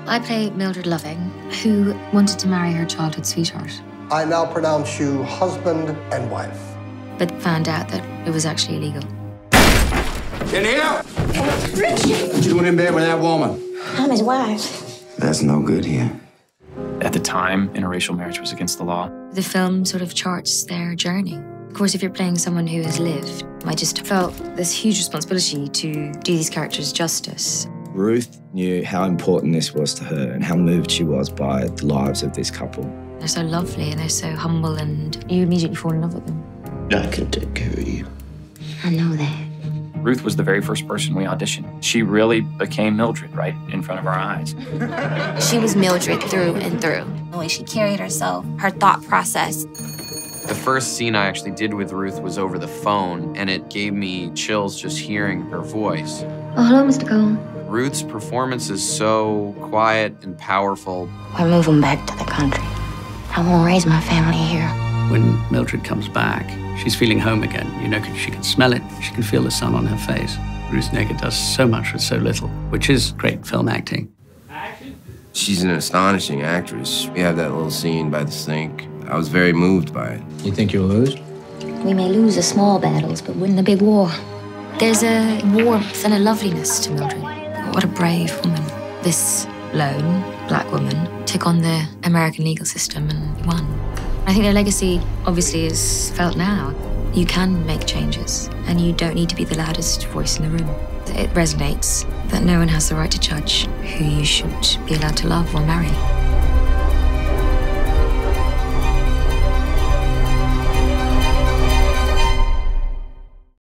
I play Mildred Loving, who wanted to marry her childhood sweetheart. I now pronounce you husband and wife. But found out that it was actually illegal. In here! Richie! What you doing in bed with that woman? I'm his wife. That's no good here. At the time, interracial marriage was against the law. The film sort of charts their journey. Of course, if you're playing someone who has lived, I just felt this huge responsibility to do these characters justice. Ruth knew how important this was to her and how moved she was by the lives of this couple. They're so lovely and they're so humble, and you immediately fall in love with them. I can take care of you. I know that. Ruth was the very first person we auditioned. She really became Mildred right in front of our eyes. She was Mildred through and through. The way she carried herself, her thought process. The first scene I actually did with Ruth was over the phone, and it gave me chills just hearing her voice. Oh, hello, Mr. Cole. Ruth's performance is so quiet and powerful. We're moving back to the country. I won't raise my family here. When Mildred comes back, she's feeling home again. You know, she can smell it. She can feel the sun on her face. Ruth Negga does so much with so little, which is great film acting. She's an astonishing actress. We have that little scene by the sink. I was very moved by it. You think you'll lose? We may lose the small battles, but win the big war. There's a warmth and a loveliness to Mildred. What a brave woman. This lone black woman took on the American legal system and won. I think their legacy obviously is felt now. You can make changes, and you don't need to be the loudest voice in the room. It resonates that no one has the right to judge who you should be allowed to love or marry.